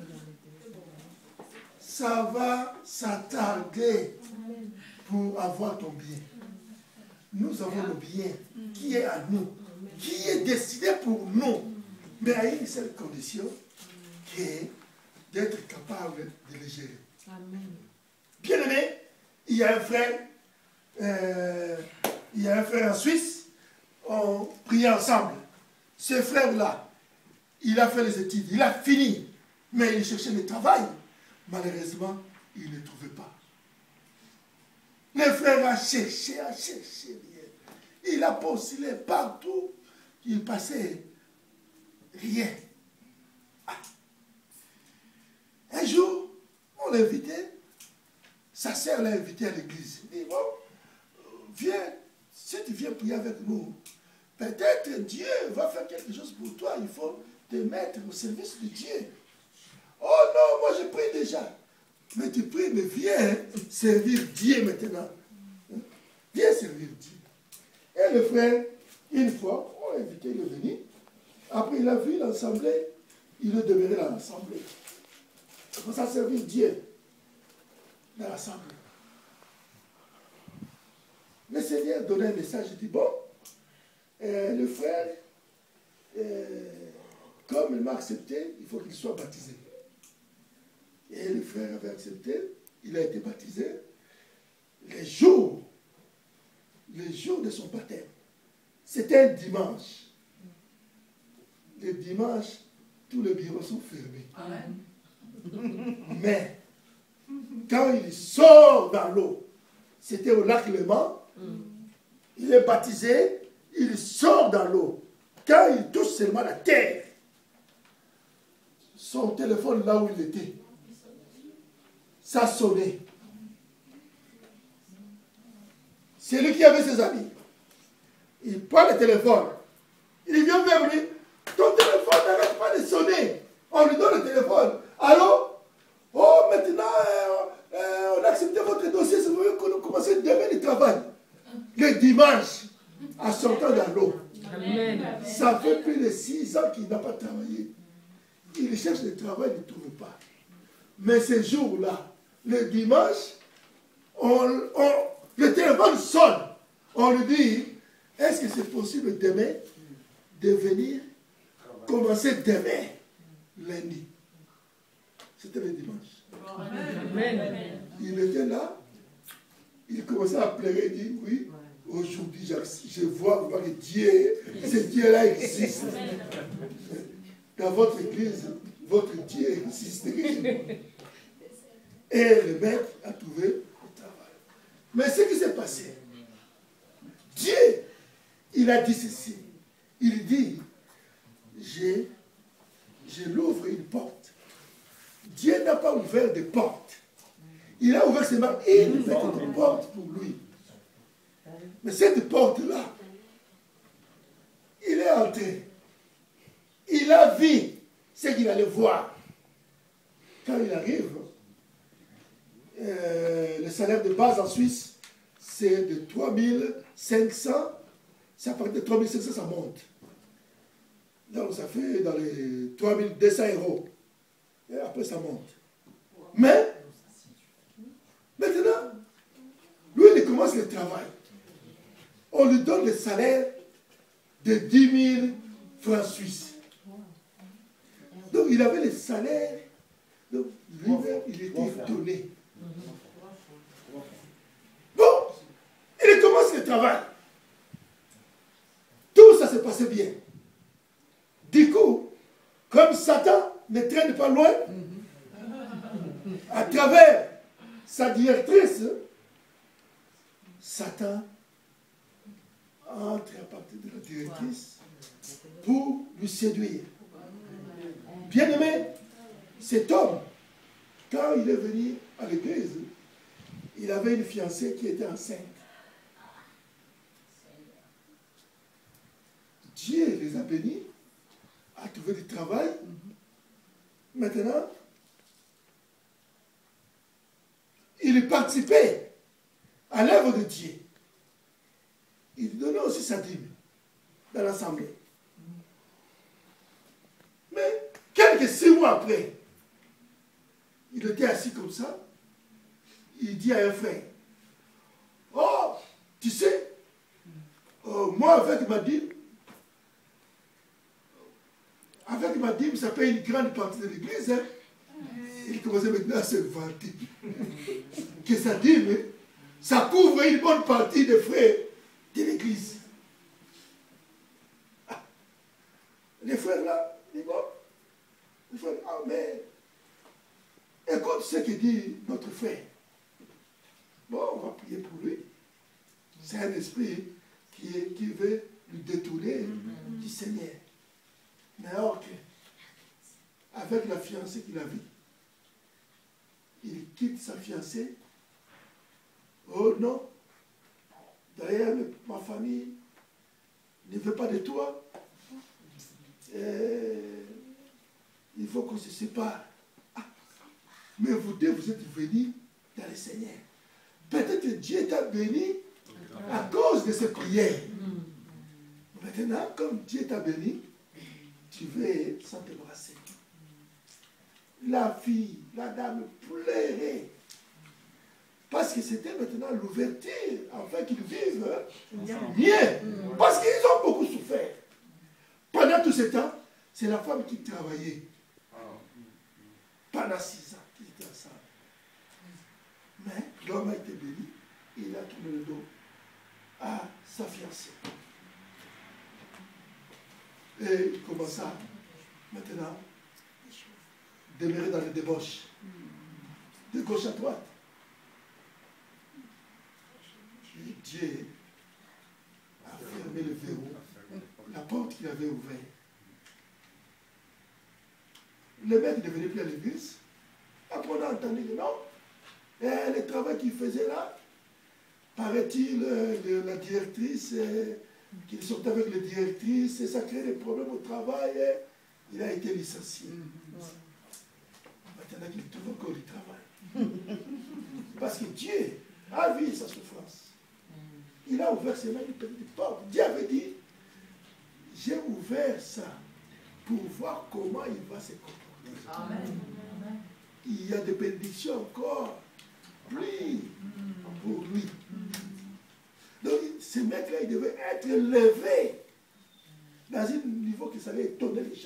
ça va s'attarder pour avoir ton bien. Nous avons le bien qui est à nous, qui est décidé pour nous, mais à une seule condition, qui est d'être capable de le gérer. Bien aimé, il y a un frère, euh, il y a un frère en Suisse, on priait ensemble. Ce frère-là, il a fait les études, il a fini, mais il cherchait le travail. Malheureusement, il ne trouvait pas. Le frère a cherché, a cherché rien. Il a postulé partout, il passait rien. Ah. Un jour, on l'a invité, sa sœur l'a invité à l'église. Il dit, bon, viens, si tu viens prier avec nous, peut-être Dieu va faire quelque chose pour toi, il faut te mettre au service de Dieu. Oh non, moi je prie déjà. Mais tu pries, mais viens servir Dieu maintenant. Viens servir Dieu. Et le frère, une fois, on l'a invité, il est venu. Après, il a vu l'assemblée, il est demeuré dans l'assemblée. Il faut ça servir Dieu dans l'assemblée. Le Seigneur donnait un message, il dit, bon, euh, le frère, euh, comme il m'a accepté, il faut qu'il soit baptisé. Et le frère avait accepté, il a été baptisé. Les jours, les jours de son baptême, c'était un dimanche. Le dimanche, tous les bureaux sont fermés. Amen. Mais, quand il sort dans l'eau, c'était au lac Léman, il est baptisé, il sort dans l'eau. Quand il touche seulement la terre, son téléphone là où il était, ça sonnait. C'est lui qui avait ses amis. Il prend le téléphone. Il vient vers lui. Ton téléphone n'arrête pas de sonner. On lui donne le téléphone. Allô? Oh, maintenant, euh, euh, on a accepté votre dossier. C'est vrai qu'on a commencé demain le travail. Le dimanche, en sortant dans l'eau. Ça fait plus de six ans qu'il n'a pas travaillé. Il cherche le travail, il ne trouve pas. Mais ce jour-là, le dimanche, on, on, le téléphone sonne. On lui dit, est-ce que c'est possible demain de venir commencer demain, lundi? C'était le dimanche. Amen. Il était là, il commençait à pleurer, il dit, oui, aujourd'hui je vois, vois que Dieu, ce Dieu-là existe. Dans votre église, votre Dieu existe. Et le maître a trouvé le travail. Mais ce qui s'est passé, Dieu, il a dit ceci. Il dit, je, je l'ouvre une porte. Dieu n'a pas ouvert de porte. Il a ouvert seulement une petite porte pour lui. Mais cette porte-là, il est entré. Il a vu ce qu'il allait voir. Quand il arrive, euh, le salaire de base en Suisse, c'est de trois mille cinq cents. C'est à partir de trois mille cinq cents, ça monte. Donc ça fait dans les trois mille deux cents euros. Et après, ça monte. Mais, maintenant, lui, il commence le travail. On lui donne le salaire de dix mille francs suisses. Donc il avait le salaire, donc lui-même il était donné. Bon, il commence le travail. Tout ça se passait bien. Du coup, comme Satan ne traîne pas loin, à travers sa directrice, Satan entre à partir de la directrice pour lui séduire. Bien aimé, cet homme, quand il est venu à l'église, il avait une fiancée qui était enceinte. Dieu les a bénis à trouver du travail. Maintenant, il participait à l'œuvre de Dieu. Il donnait aussi sa dîme dans l'assemblée. Mais quelques six mois après, il était assis comme ça. Il dit à un frère, « Oh, tu sais, oh, moi avec ma dîme, avec ma dîme, ça paye une grande partie de l'église. Hein. » Il commençait maintenant à se vanter que sa dîme, ça couvre une bonne partie des frais de l'église. Ah. Les frères là, ils disent, bon, les frères, ah, mais écoute ce que dit notre frère. Bon, on va prier pour lui. C'est un esprit qui, est, qui veut lui détourner mm-hmm. du Seigneur. Mais alors que, avec la fiancée qu'il a vue, il quitte sa fiancée. Oh non, d'ailleurs, ma famille ne veut pas de toi. Et il faut qu'on se sépare. Ah, mais vous deux, vous êtes venus dans le Seigneur. Peut-être que Dieu t'a béni à cause de ses prières. Maintenant, comme Dieu t'a béni, tu veux s'en débarrasser. La fille, la dame pleurait. Parce que c'était maintenant l'ouverture, afin qu'ils vivent bien. Parce qu'ils ont beaucoup souffert. Pendant tout ce temps, c'est la femme qui travaillait. Pendant six ans qu'ils étaient ensemble. Mais l'homme a été béni, il a tourné le dos à sa fiancée. Et il commença maintenant demeurer dans les débauches, de gauche à droite. Et Dieu a fermé le verrou, la porte qu'il avait ouverte. Le maître ne venait plus à l'église. Après, on a entendu que non. Et le travail qu'il faisait là, paraît-il, euh, la directrice, euh, qu'il sortait avec la directrice, et ça crée des problèmes au travail, et il a été licencié. Maintenant qu'il trouve encore du travail. Parce que Dieu a vu sa souffrance. Il a ouvert ses mains une petite porte. Dieu avait dit, j'ai ouvert ça pour voir comment il va se comporter. Amen. Il y a des bénédictions encore. Plus pour lui. Donc, ce mec-là, il devait être levé dans un niveau que ça allait étonner les gens.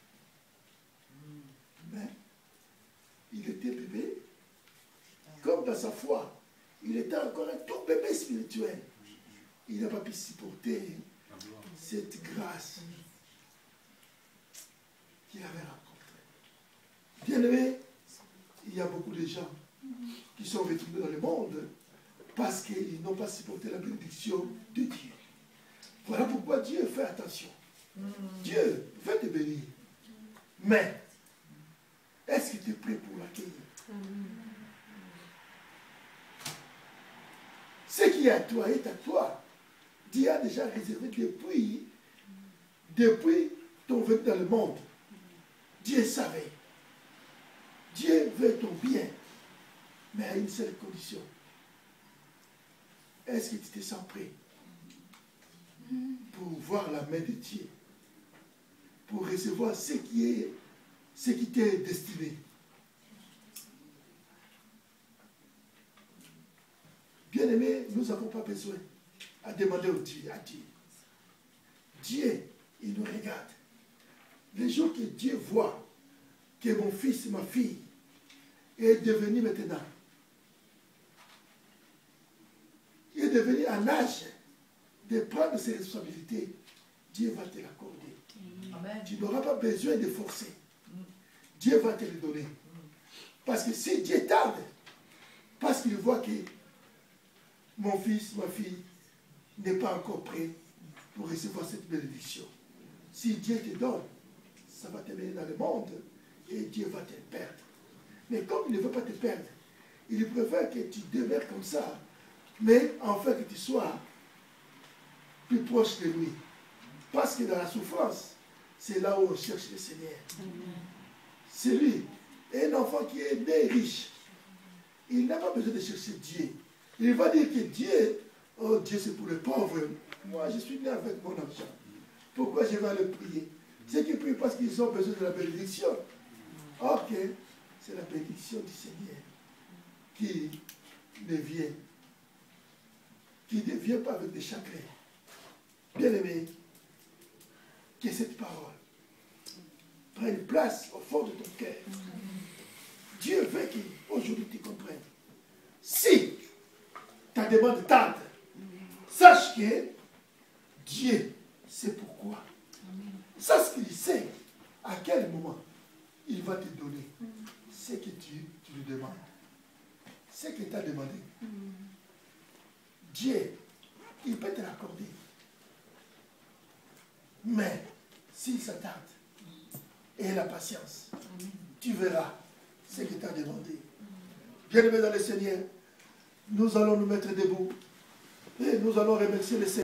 Mais, il était bébé, comme dans sa foi, il était encore un tout bébé spirituel. Il n'a pas pu supporter cette grâce qu'il avait rencontrée. Bien aimé, il y a beaucoup de gens qui sont retournés dans le monde parce qu'ils n'ont pas supporté la bénédiction de Dieu. Voilà pourquoi Dieu fait attention. Dieu veut te bénir. Mais, est-ce que tu es prêt pour l'accueillir? Ce qui est à toi est à toi. Dieu a déjà réservé depuis, depuis ton venue dans le monde. Dieu savait. Dieu veut ton bien. Mais à une seule condition. Est-ce que tu te sens prêt pour voir la main de Dieu, pour recevoir ce qui est, ce qui t'est destiné? Bien-aimé, nous n'avons pas besoin à demander au Dieu, à Dieu. Dieu, il nous regarde. Les jours que Dieu voit que mon fils et ma fille est devenu maintenant, il est devenu en âge de prendre ses responsabilités, Dieu va te l'accorder. Amen. Tu n'auras pas besoin de forcer. Dieu va te le donner. Parce que si Dieu tarde, parce qu'il voit que mon fils, ma fille n'est pas encore prêt pour recevoir cette bénédiction. Si Dieu te donne, ça va te mener dans le monde et Dieu va te perdre. Mais comme il ne veut pas te perdre, il préfère que tu demeures comme ça, mais enfin que tu sois plus proche de lui. Parce que dans la souffrance, c'est là où on cherche le Seigneur. C'est lui. Et un enfant qui est né riche, il n'a pas besoin de chercher Dieu. Il va dire que Dieu, oh Dieu c'est pour les pauvres. Moi je suis né avec mon argent. Pourquoi je vais le prier? Ceux qui prient parce qu'ils ont besoin de la bénédiction. Ok, c'est la bénédiction du Seigneur qui ne vient, qui ne vient pas avec des chagrins. Bien-aimé, que cette parole prenne place au fond de ton cœur. Dieu veut qu'aujourd'hui tu comprennes. Si ta demande tarde, sache que Dieu sait pourquoi. Sache qu'il sait à quel moment il va te donner ce que tu, tu lui demandes. Ce que tu as demandé. Dieu, il peut te l'accorder. Mais s'il s'attarde, et la patience, tu verras ce que tu as demandé. Bien-aimé dans le Seigneur, nous allons nous mettre debout et nous allons remercier le Seigneur.